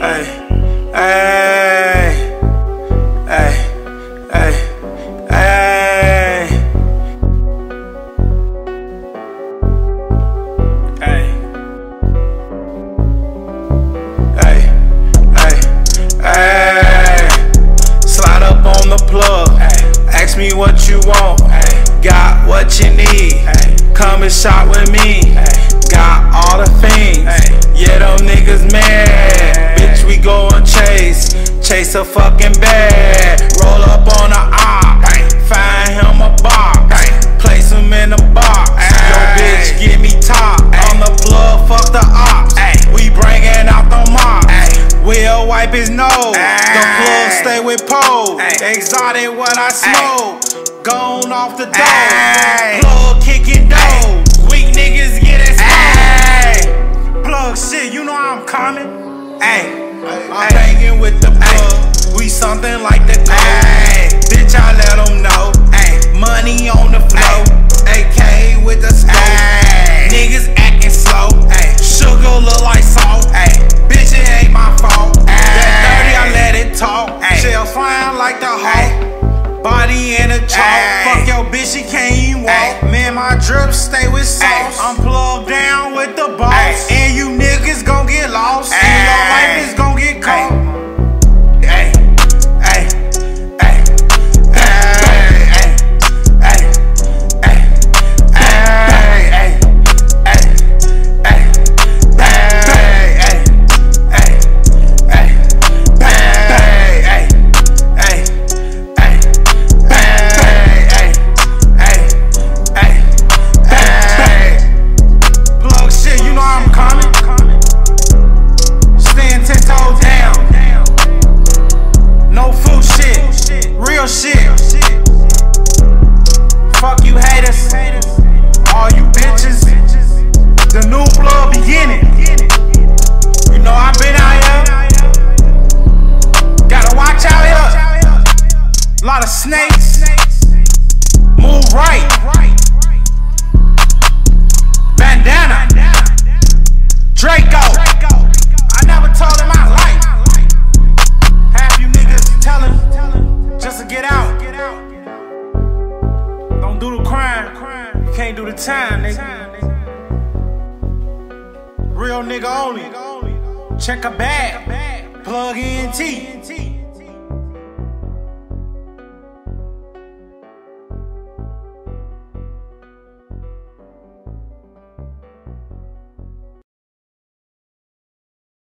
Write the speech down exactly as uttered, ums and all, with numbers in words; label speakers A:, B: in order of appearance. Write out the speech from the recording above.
A: Hey, hey, hey, hey, hey, hey, hey, hey, hey. Slide up on the plug. Ask me what you want. Got what you need. Come and shop with me. Got all the things. Yeah, them niggas mad. Bitch, we goin' chase. Chase a fucking bag. Roll up on a op. Find him a box. Place him in a box. Yo, bitch, give me top. On the plug, fuck the ops. We bringin' out the mops. We'll wipe his nose. The plug stay with pole. Exotic when I smoke. Gone off the door. Plug kicking dough. Weak niggas get exposed. Plug shit, you know I'm coming. Ay, I'm hanging with the plug. We something like the code. Bitch, I let them know. Money on the flow. A K with the scope. Niggas acting slow. Sugar look like salt. Bitch, it ain't my fault. That thirty, I let it talk. Shells flying like the hawk. Body in a chalk. Fuck your bitch, she can't even walk. Me and my drip stay with sauce. I'm plugged down with the boss. And you niggas gon' get lost. And your life is gon' get caught. Ay, ay, ay, ay, ay, ay, ay, fuck you haters, all you bitches. The new plug beginning. You know I been out here. Gotta watch out here. Lot of snakes. Move right. Bandana. Draco. I never told him I like. Half you niggas tellin' just to get out. Don't do the crime, you can't do the time, nigga. Real nigga only. Check a bag, plug in T.